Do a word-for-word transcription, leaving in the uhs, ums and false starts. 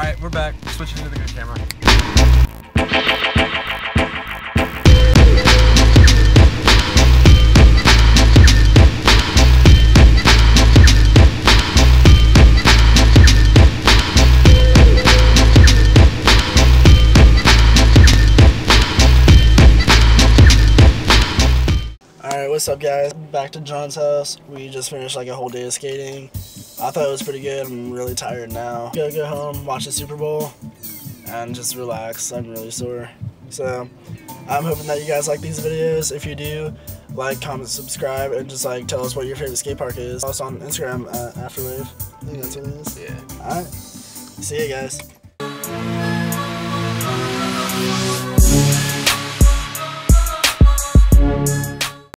Alright, we're back. Switching to the good camera. Alright, what's up guys? Back to John's house. We just finished like a whole day of skating. I thought it was pretty good. I'm really tired now. Gotta go home, watch the Super Bowl, and just relax. I'm really sore. So, I'm hoping that you guys like these videos. If you do, like, comment, subscribe, and just like tell us what your favorite skate park is. Also on Instagram at Afterwave. I think that's what it is. Yeah. Alright. See you guys.